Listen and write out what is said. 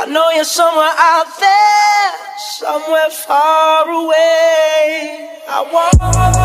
know you're somewhere out there, somewhere far away. I want